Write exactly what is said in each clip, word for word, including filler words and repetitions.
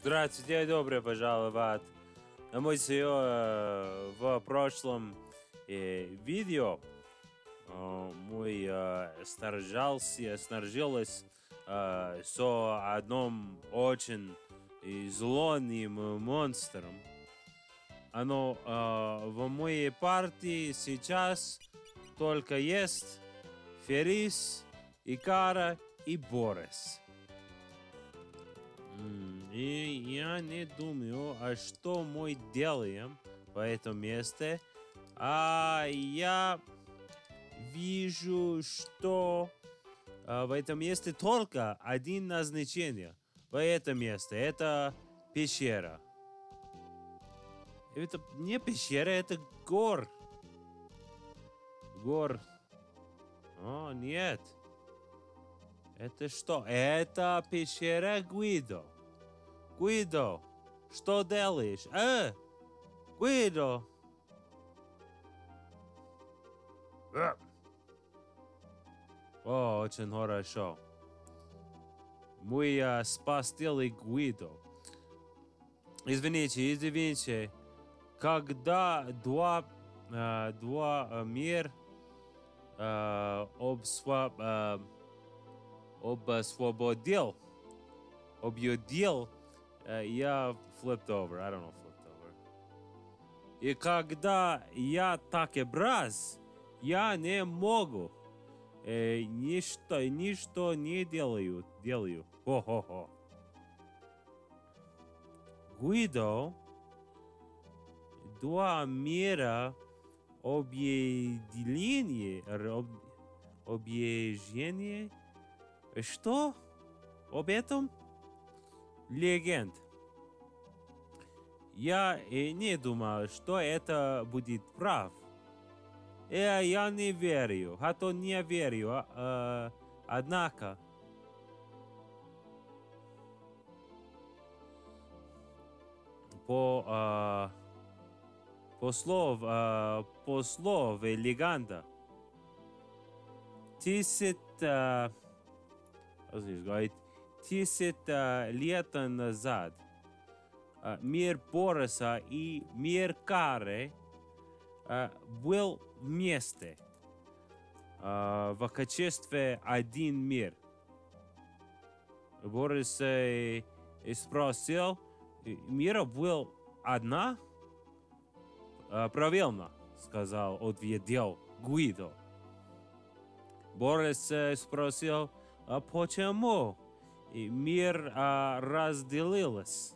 Здравствуйте, добро пожаловать на мой э, в прошлом э, видео. Э, мой э, снаряжался, снаряжилась э, с одним очень э, злым монстром. Оно э, в моей партии сейчас только есть Ферис, Икара и Борис. И я не думаю, а что мы делаем по этому месту. А я вижу, что а, в этом месте только один назначение. В этом месте. Это пещера. Это не пещера, это гор. Гор. О, нет. Это что? Это пещера Гуидо. Гуидо, что делаешь? А? Гуидо. О, очень хорошо. Мы uh, спасали Гуидо. Извините, извините. Когда два, uh, два uh, мир uh, обсва, uh, обосвободил, объедил, uh, я flipped over. I don't know, flipped over. И когда я так образ, я не могу. Э, ничто, ничто не делаю, делаю. Хо-хо-хо. Гуидо, два мира объединение, об, объединение, что? Об этом? Легенд. Я э, не думал, что это будет прав. Э, я не верю, а то не верю, а, а, однако. По, а, по слов, а, по слов легенда, тысяч, а, тысяч а, лет назад а, мир Бориса и мир Кары а, был вместе а, в качестве один мир. Борис э, спросил, мир был одна? А, правильно, сказал, ответил Гуидо. Борис э, спросил, а почему мир а, разделился?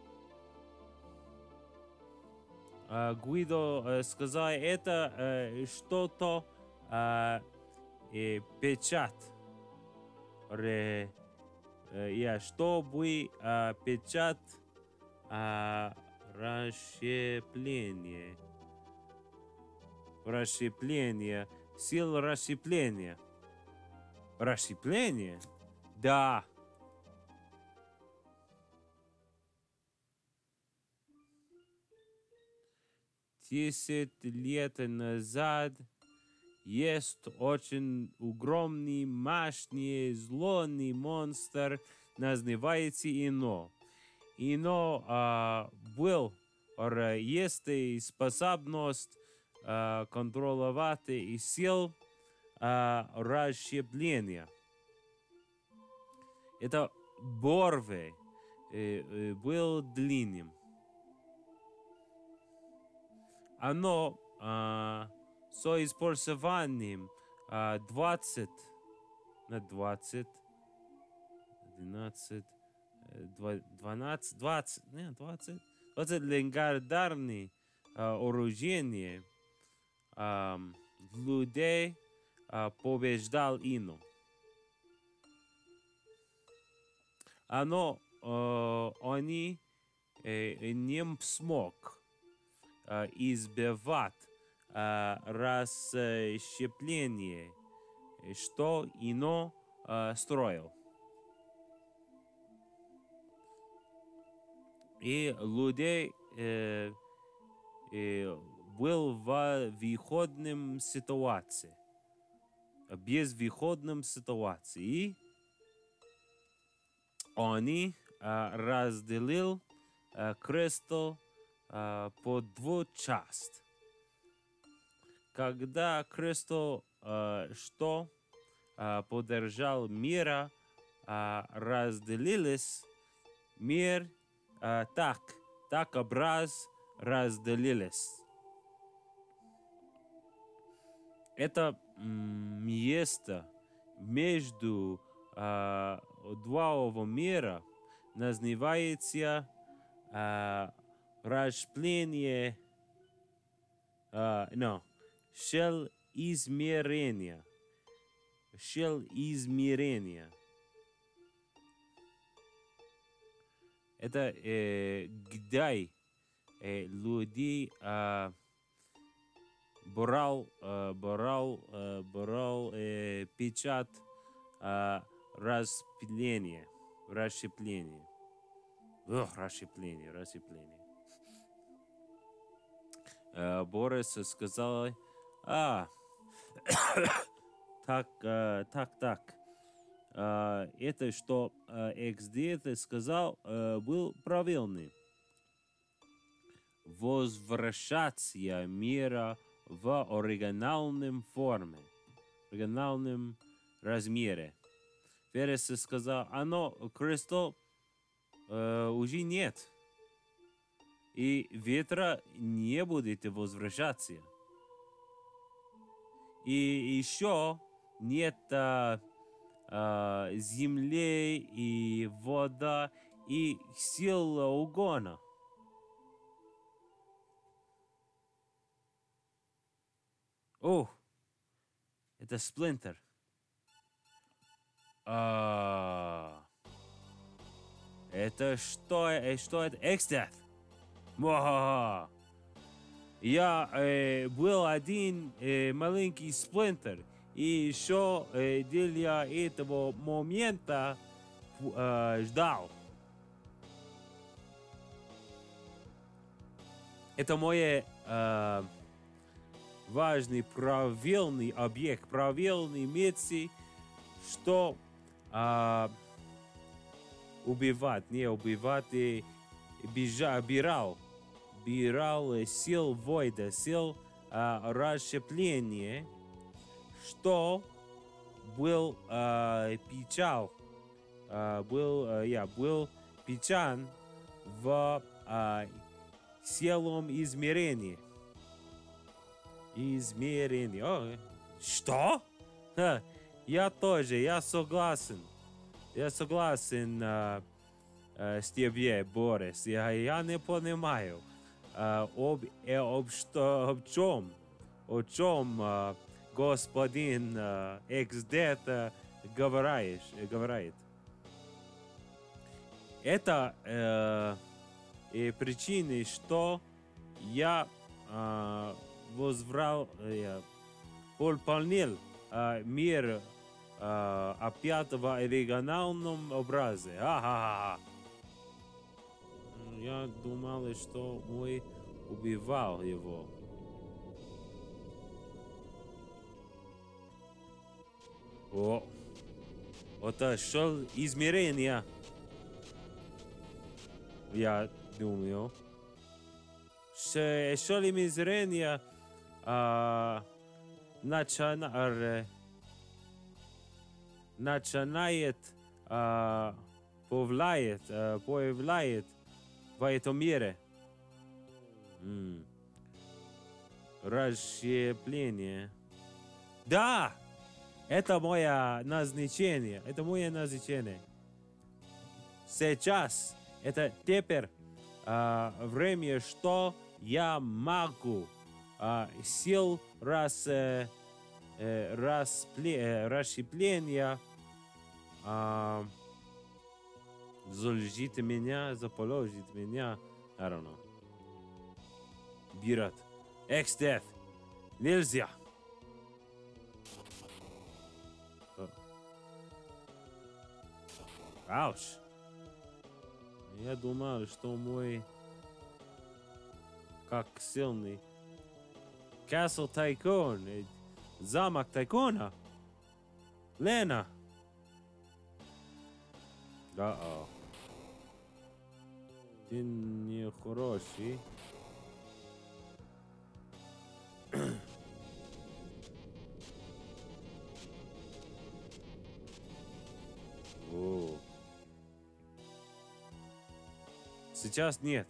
Uh, Гуидо uh, сказал, это uh, что-то uh, uh, печать. Ре, uh, yeah, чтобы uh, печать uh, расщепление. Расщепление. Сил расщепления. Расщепление? Да. Десять лет назад есть очень огромный, мощный, злой монстр, называется Ино. Ино а, был, есть способность а, контролировать сил а, расщепления. Это борве э, был длинным. Оно а, со использованием а, двадцать на двадцать, двенадцать, двенадцать, двадцать, не, двадцать, двадцать легендарные а, оружия а, людей а, побеждал Ино. Оно, а, они э, не смог Uh, избивать uh, расщепление, что Ино uh, строил. И людей э, э, был в выходном ситуации, без выходном ситуации. И они а, разделил а, Кристалл а, по дву часть. Когда Кристалл а, что а, поддержал мира, а, разделились, мир а, так, так образ разделились. Это м, место между а, двух мира называется а, распление, а, no, шел измерения. Шел измерения. Это э, где э, люди э, брал, э, брал, э, брал э, печать э, распления, расщепления. Ох, расщепление, расщепление. Э, Борис сказал, а, так, э, так, так. Uh, это, что uh, икс ди ты сказал, uh, был правильный. Возвращаться мира в оригинальном форме, оригинальном размере. Феррис сказал, оно, Кристалл, uh, уже нет. И ветра не будет возвращаться. И еще нет... Uh, Uh, земли и вода и сила угона. О, это Сплинтер. А, это что? Что это? Экстат. Ва. Я э, был один э, маленький Сплинтер. И еще э, для этого момента э, ждал. Это мой э, важный правильный объект, правильный миссия, что э, убивать, не убивать, и бежал, бирал, бирал сил войда, сил э, расщепления, что был э, печаль, э, был, э, я, был печаль в э, силом измерении. Измерение. О, что? Ха, я тоже, я согласен. Я согласен э, э, с тебе, Борис. Я, я не понимаю, э, об, э, об, что, об чем, о чем э, господин uh, икс ди uh, говоришь, говорит. Это uh, и причина, что я uh, возврал, я выполнил uh, мир uh, опять в оригинальном образе. А-ха-ха. Я думал, что мой убивал его. О, это шел измерения. Я думаю. Шел измерения а, начинает, начинает а, появляет, а, появляет в этом мире. М. Расщепление. Да! Это мое назначение. Это мое назначение. Сейчас. Это теперь а, время, что я могу а, сил раз, э, э, распле, э, расщепления а, заложить меня, заположить меня. I don't know. Бират. Экс-деф. Нельзя. Ауч. Я думал, что мой как сильный Castle Tycoon, замок Тайкона. Лена. Uh-oh. Ты не хороший. О. Сейчас нет.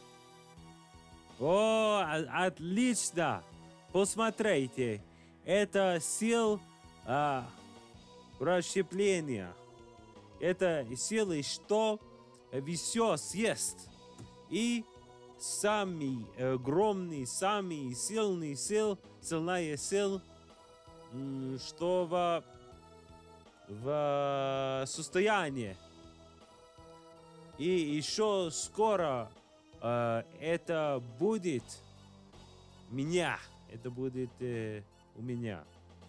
О, отлично! Посмотрите. Это сил а, расщепления. Это силы, что все съест. И самый огромный, самый сильный сил, сильная сил, что в, в состоянии. И еще скоро э, это будет меня. Это будет э, у меня.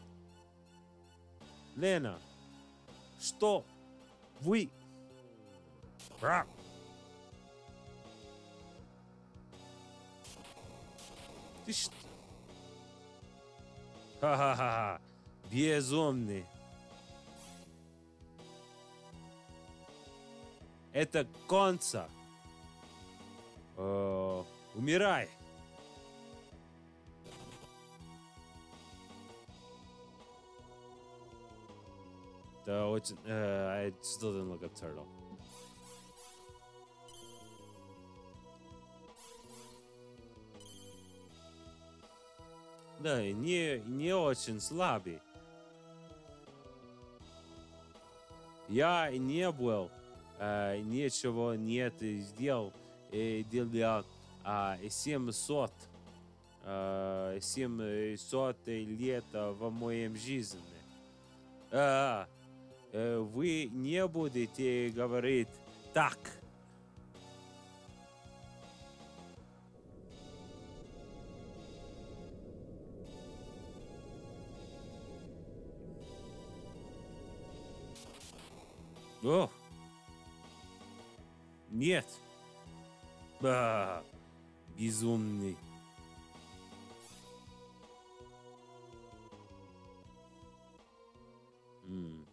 Лена, что вы... Ра! Ты что? Ха-ха-ха! Безумный. Это конца. Э, умирай. Да, очень... Uh, I still didn't look up turtle. Да, не, не очень слабый. Я не был, э, ничего нет сделал э, для э, семьсот, э, семьсот лет в моем жизни. Э, э, вы не будете говорить так. О! Нет! А, безумный. М.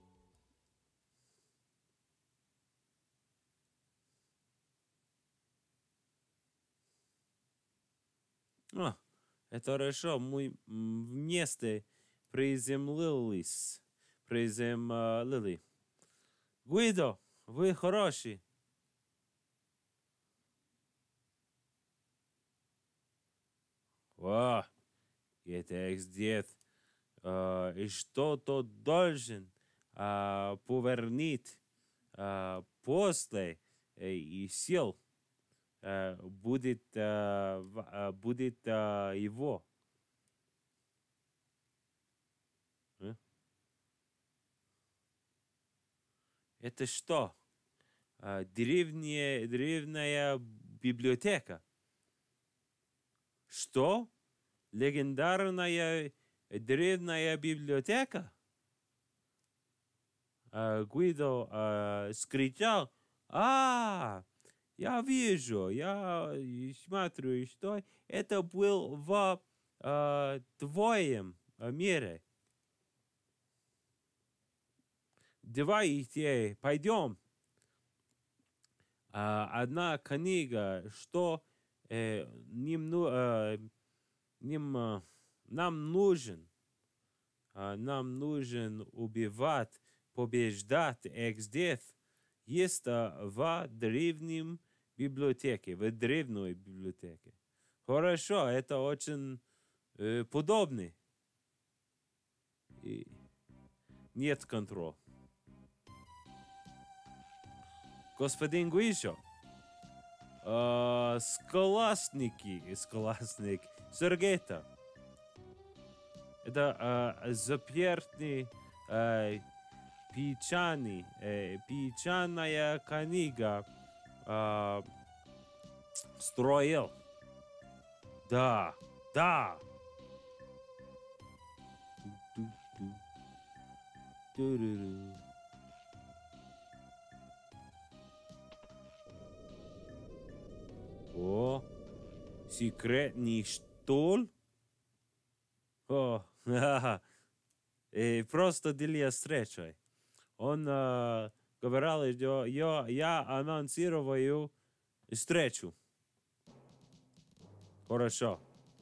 А, это хорошо. Мы вместе приземлились. Приземлили. Гуидо, вы хороший. О, это экс-дед. А, и что-то должен а, повернуть а, после э, и сил а, будет, а, в- а, будет а, его. Э? Это что? А, древняя, древняя библиотека. Что? Легендарная древняя библиотека? А, Гуидо а, скричал: «А, я вижу, я смотрю, что это был в а, твоем мире. Давайте пойдем. А, одна книга, что э, ним, ну, э, ним, э, нам нужен, а, нам нужен убивать, побеждать экс-дед, есть а, в древнем библиотеке, в древней библиотеке. Хорошо, это очень э, подобно. И нет контроля. Господин Гуишо, э, скаласники, скаласник, Сергейта. Это э, запертый э, печаный, э, печаная книга э, строил. Да, да. Ту-ду-ду. О, секретный стол. О, ха-ха. Э, просто для встречи. Он э, говорил, что я, я анонсирую встречу. Хорошо.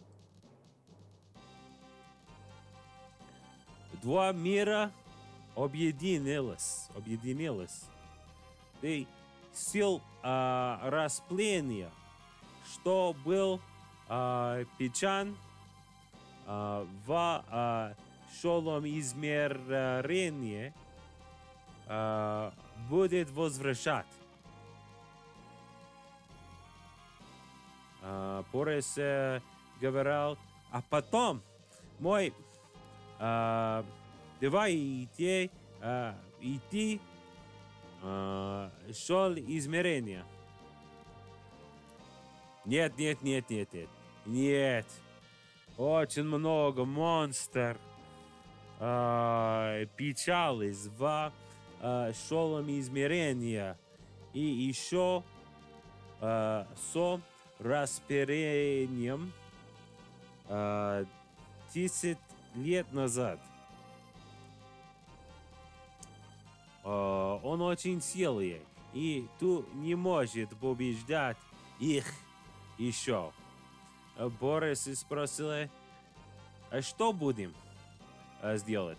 Два мира объединилось. Объединилось. Ты сил а, распления, что был а, печан а, в а, шолом измерении, а, будет возвращать. А, Порес э, говорил, а потом мой а, давай идти, а, идти а, шел измерения. Нет, нет, нет, нет, нет. Нет. Очень много монстр а, печались в а, шолом измерения. И еще а, со расперением а, десять лет назад. А, он очень сильный, и tu не может побеждать их еще. Борис спросил, а что будем а, сделать?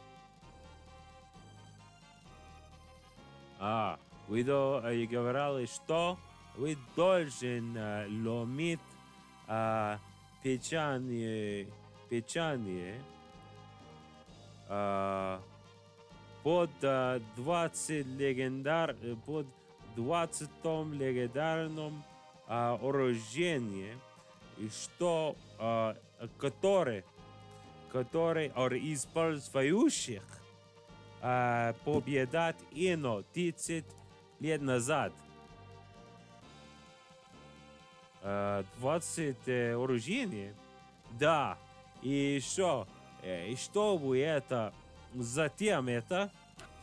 А, вы до, а, говорили, что вы должен а, ломить а, печенье, печенье а, под а, двадцать легендар, под двадцатом легендарном а, оружии, что а, который, который использующих а, победат ино тридцать лет назад. А, двадцать э, оружий? Да. И еще, э, чтобы это, затем это,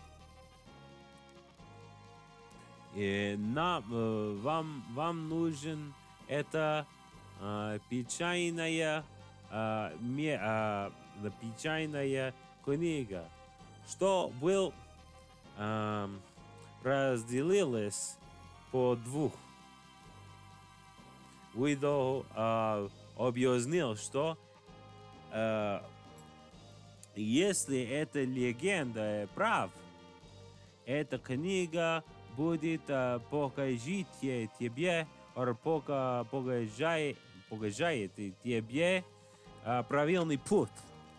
э, нам, э, вам, вам нужен это э, печальная, э, ме, э, печальная книга, что был э, разделилось по двух. Уидо э, объяснил, что э, если эта легенда прав, эта книга будет э, покажить тебе, or пока покажает, покажает тебе э, правильный путь.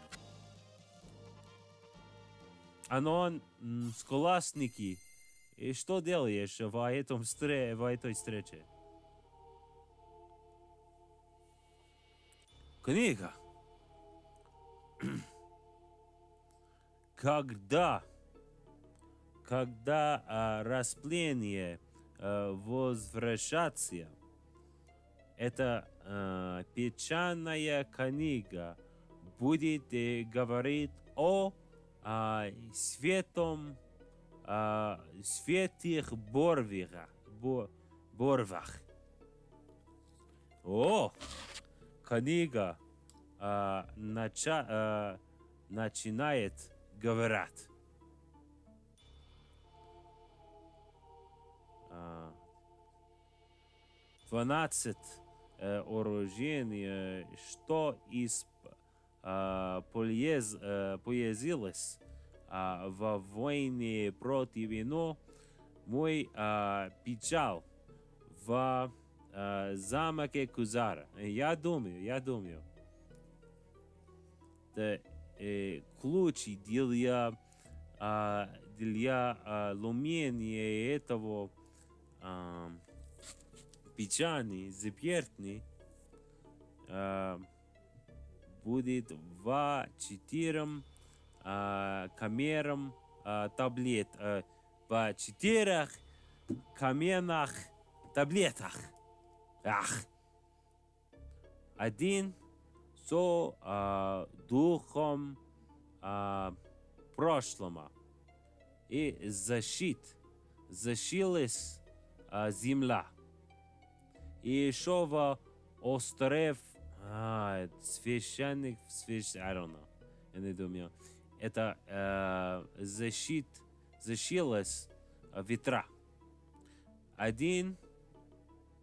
Анон, скластники, и что делаешь в, этом стре, в этой встрече? Книга. Когда, когда а, распление а, возвращается, эта а, печатная книга будет э, говорить о а, светом, а, светих борвах, бо, борвах. О! Книга а, нача, а, начинает говорить. А, двенадцать а, оружий, а, что из а, поез, а, появилось а, во войне против ино, мой а, печаль в Uh, замке Кузара. Я думаю, я думаю, это э, ключи для, а, для а, ломения этого а, печати запертный а, будет в четырем а, камерам а, таблет, а, в четырех каменных таблетах. Ах. Один со а, духом а, прошлого и защит, защилась а, земля. И еще в остров, а, священник, священник, I don't know, я не думаю, это а, защит, защилась а, ветра. Один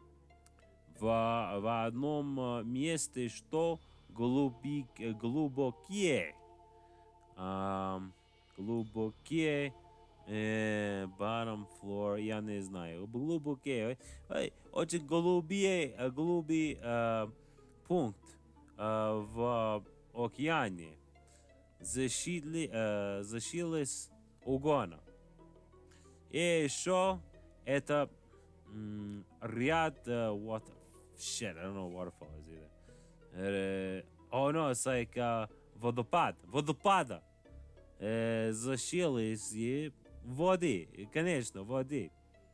в, в одном э, месте, что глуби, э, глубокие. Ам, глубокие. Э, bottom floor, я не знаю. Глубокие. Ой, очень глубие, э, глубий э, пункт э, в океане. Защитли, э, защились угона. И еще это м, ряд uh, what shit, I don't know what waterfall is either. Uh, oh no, it's like uh, водопад, водопада. Uh, защились и воды, конечно, воды.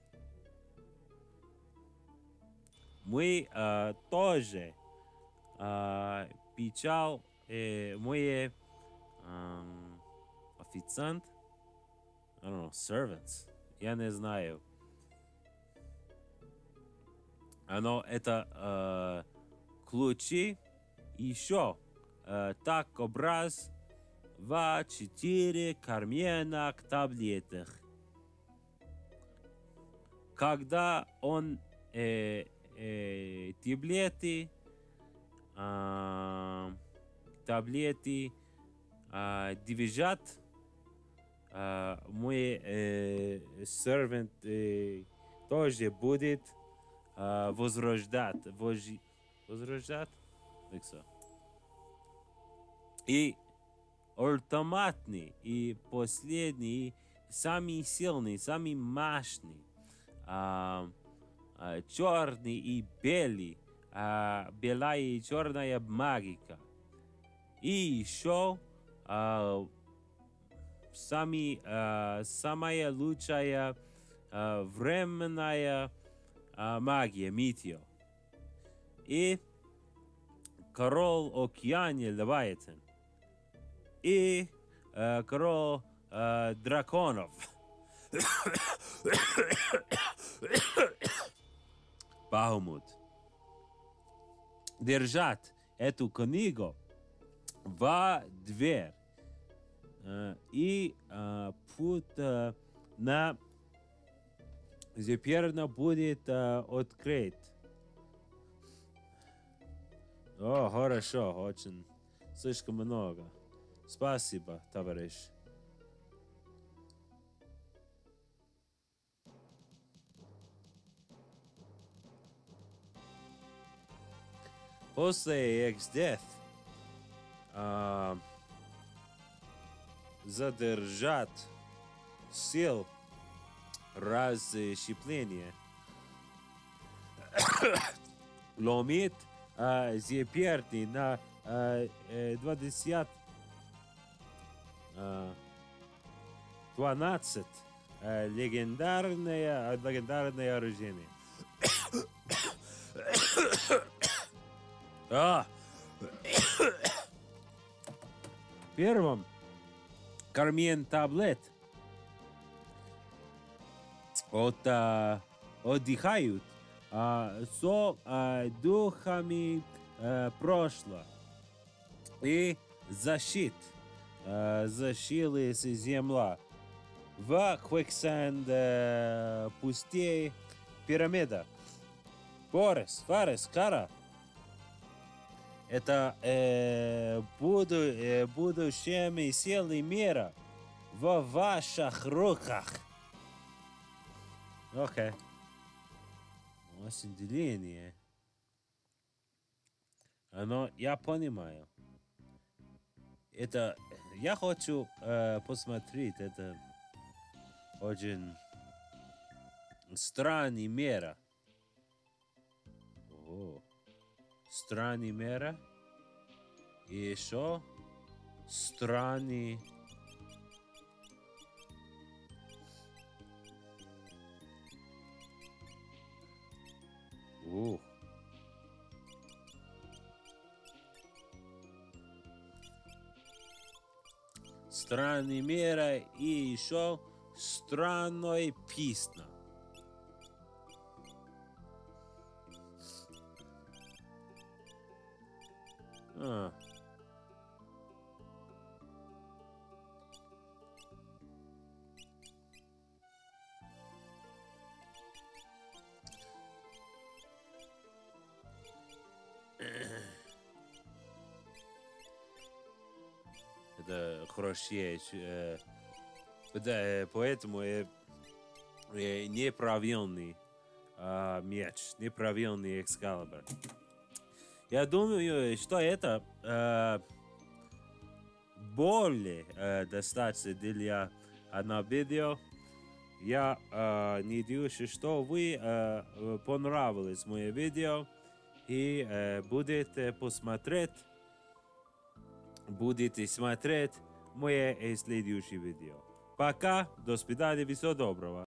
Мы uh, тоже uh, печал, uh, мы um, официант, I don't know, servants, я не знаю. Оно это э, ключи еще э, так образ в четыре кармана таблеток. Когда он э, э, таблеты э, таблеты э, движат, э, мой э, servant э, тоже будет Uh, возрождать, вожи, возрождать, like so. И ультиматный, и последний, самый сильный, самый мощный, uh, uh, черный и белый, uh, белая и черная магика. И еще uh, сами, uh, самая лучшая uh, временная Uh, магия, Митио. И король океана Левиатан. И uh, король uh, драконов. Бахмут. Держать эту книгу в дверь. Uh, и uh, путь uh, на теперь будет uh, открыт. О, хорошо, очень. Слишком много. Спасибо, товарищ. После X-Death uh, задержать сил расщепления ломит uh, заперти на uh, uh, двадцать uh, двенадцать uh, легендарное, легендарное оружие. а. Первым кармен таблет от uh, отдыхают uh, со uh, духами uh, прошлого и защит uh, защиты земля в Quicksand uh, пустей пирамида. Борис, Фарис, Кара. Это э, буду, э, будущими силы мира в ваших руках. Окей. Okay. Очень деление. Но я понимаю. Это... Я хочу э, посмотреть. Это очень странный мир. О. Странный мир. И еще странный... Ух. Странный мир и еще странной песня. А. Это хорошее. э, Да, э, поэтому э, э, неправильный а, меч, неправильный Экскалибур. Я думаю, что это э, более э, достаточно для одного видео. Я э, надеюсь, что вы э, понравилось мое видео и э, будете посмотреть, будете смотреть мое следующее видео. Пока, до свидания, всего доброго.